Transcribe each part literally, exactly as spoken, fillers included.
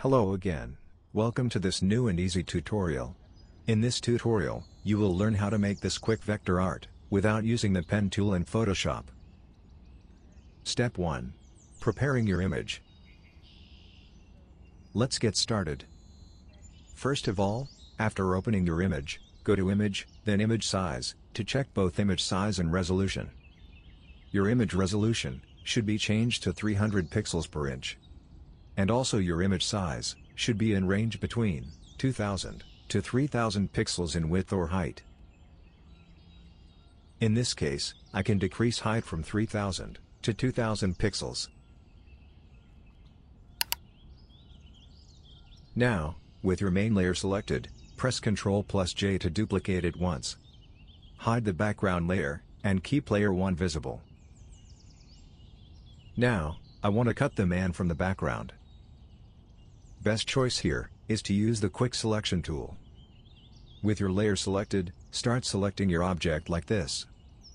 Hello again. Welcome to this new and easy tutorial. In this tutorial, you will learn how to make this quick vector art, without using the pen tool in Photoshop. Step one. Preparing your image. Let's get started. First of all, after opening your image, go to Image, then Image Size, to check both image size and resolution. Your image resolution should be changed to three hundred pixels per inch. And also your image size should be in range between two thousand to three thousand pixels in width or height. In this case, I can decrease height from three thousand to two thousand pixels. Now, with your main layer selected, press control plus J to duplicate it once. Hide the background layer, and keep layer one visible. Now, I want to cut the man from the background. Best choice here is to use the quick selection tool. With your layer selected, start selecting your object like this.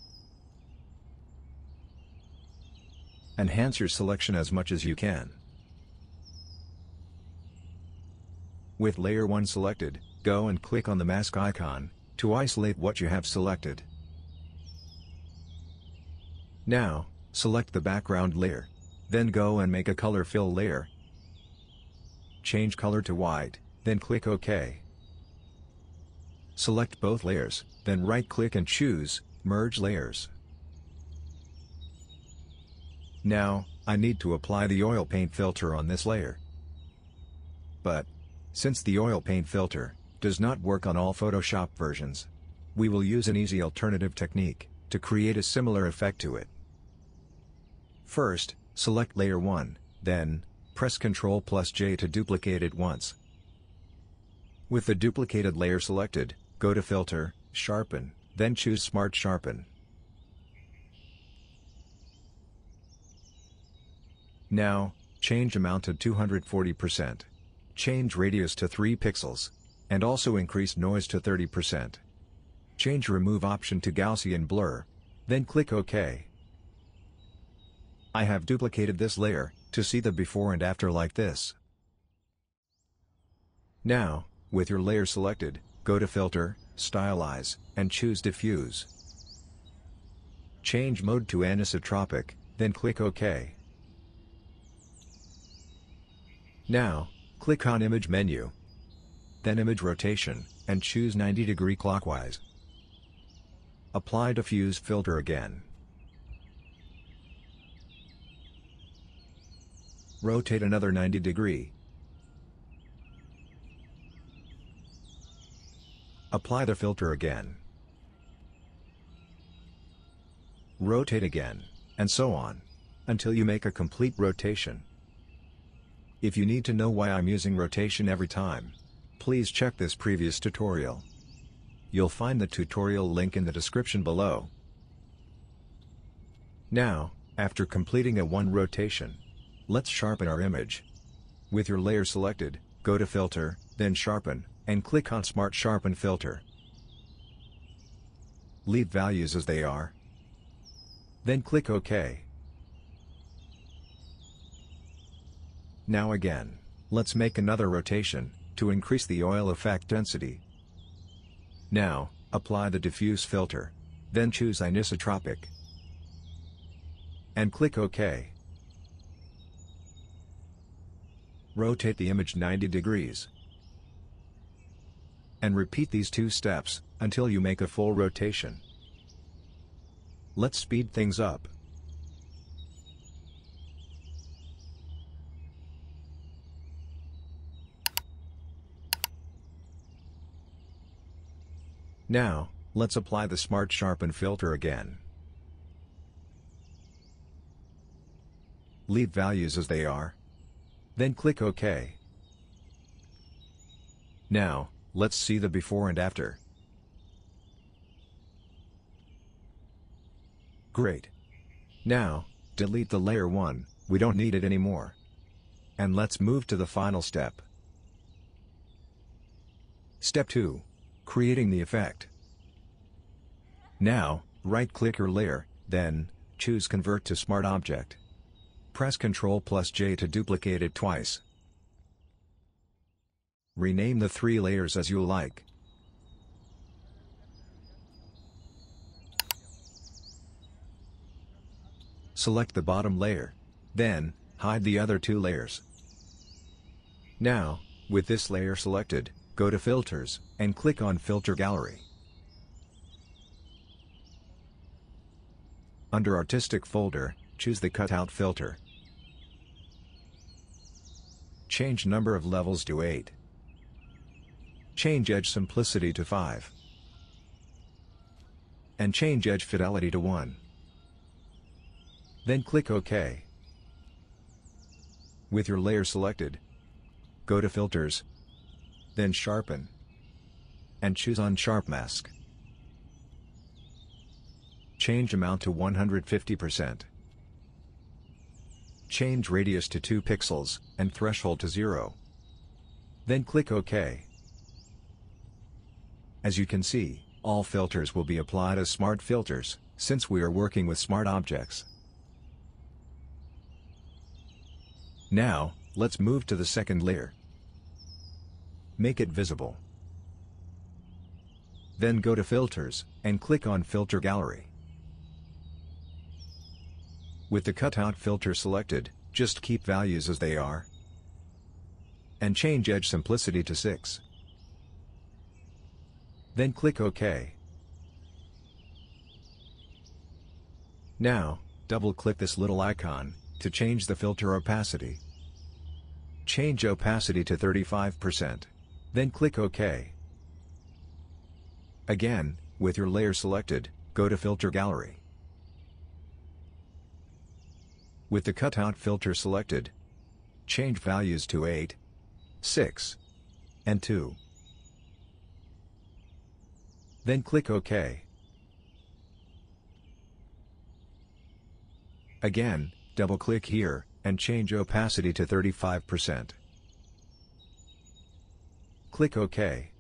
Enhance your selection as much as you can. With layer one selected, go and click on the mask icon to isolate what you have selected. Now, select the background layer. Then go and make a color fill layer. Change color to white, then click OK. Select both layers, then right-click and choose Merge Layers. Now, I need to apply the oil paint filter on this layer. But, since the oil paint filter does not work on all Photoshop versions, we will use an easy alternative technique to create a similar effect to it. First, select layer one, then, press control plus J to duplicate it once. With the duplicated layer selected, go to Filter, Sharpen, then choose Smart Sharpen. Now, change amount to two hundred forty percent. Change radius to three pixels. And also increase noise to thirty percent. Change Remove option to Gaussian Blur. Then click OK. I have duplicated this layer to see the before and after like this. Now, with your layer selected, go to Filter, Stylize, and choose Diffuse. Change mode to anisotropic, then click OK. Now, click on Image menu. Then Image Rotation, and choose ninety degree clockwise. Apply Diffuse filter again. Rotate another ninety degree. Apply the filter again. Rotate again, and so on, until you make a complete rotation. If you need to know why I'm using rotation every time, please check this previous tutorial. You'll find the tutorial link in the description below. Now, after completing a one rotation, let's sharpen our image. With your layer selected, go to Filter, then Sharpen, and click on Smart Sharpen Filter. Leave values as they are. Then click OK. Now again, let's make another rotation to increase the oil effect density. Now, apply the diffuse filter. Then choose anisotropic. And click OK. Rotate the image ninety degrees. And repeat these two steps until you make a full rotation. Let's speed things up. Now, let's apply the Smart Sharpen filter again. Leave values as they are. Then click OK. Now, let's see the before and after. Great. Now, delete the layer one, we don't need it anymore. And let's move to the final step. Step two. Creating the effect. Now, right-click your layer, then, choose Convert to Smart Object. Press control plus J to duplicate it twice. Rename the three layers as you like. Select the bottom layer. Then, hide the other two layers. Now, with this layer selected, go to Filters, and click on Filter Gallery. Under Artistic folder, choose the Cutout filter. Change number of levels to eight. Change edge simplicity to five. And change edge fidelity to one. Then click OK. With your layer selected, go to Filters, then Sharpen, and choose on Sharp Mask. Change amount to one hundred fifty percent. Change radius to two pixels, and threshold to zero. Then click OK. As you can see, all filters will be applied as smart filters, since we are working with smart objects. Now, let's move to the second layer. Make it visible. Then go to Filters, and click on Filter Gallery. With the Cutout filter selected, just keep values as they are. And change edge simplicity to six. Then click OK. Now, double-click this little icon, to change the filter opacity. Change opacity to thirty-five percent. Then click OK. Again, with your layer selected, go to Filter Gallery. With the Cutout filter selected, change values to eight, six, and two. Then click OK. Again, double-click here, and change opacity to thirty-five percent. Click OK.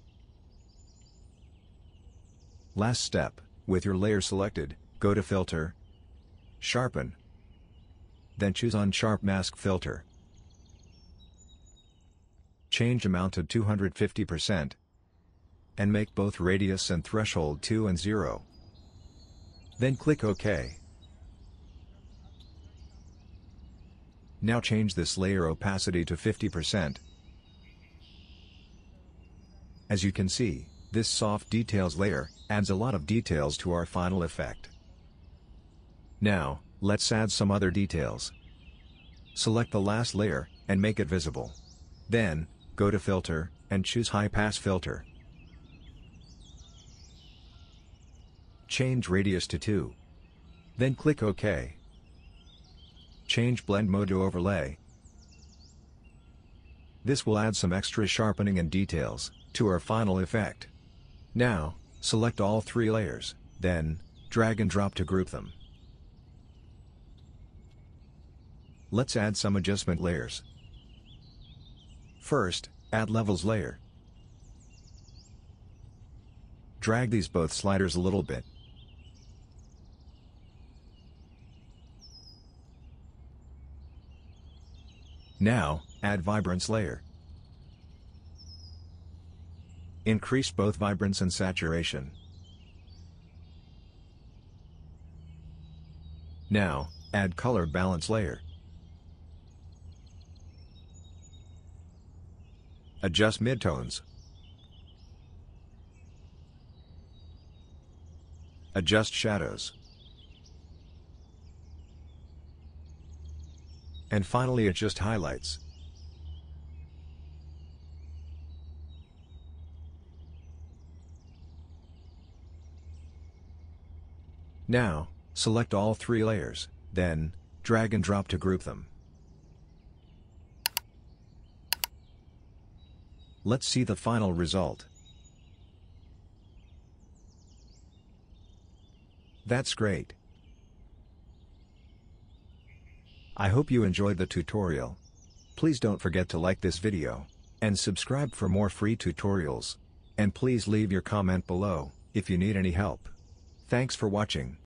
Last step, with your layer selected, go to Filter, Sharpen, then choose on Sharp Mask Filter. Change amount to two hundred fifty percent, and make both radius and threshold two and zero. Then click OK. Now change this layer opacity to fifty percent. As you can see, this soft details layer adds a lot of details to our final effect. Now, let's add some other details. Select the last layer, and make it visible. Then, go to Filter, and choose High Pass Filter. Change radius to two. Then click OK. Change blend mode to overlay. This will add some extra sharpening and details to our final effect. Now, select all three layers, then, drag and drop to group them. Let's add some adjustment layers. First, add Levels layer. Drag these both sliders a little bit. Now, add Vibrance layer. Increase both vibrance and saturation. Now, add Color Balance layer. Adjust midtones. Adjust shadows. And finally adjust highlights. Now, select all three layers, then, drag and drop to group them. Let's see the final result. That's great. I hope you enjoyed the tutorial. Please don't forget to like this video, and subscribe for more free tutorials. And please leave your comment below, if you need any help. Thanks for watching.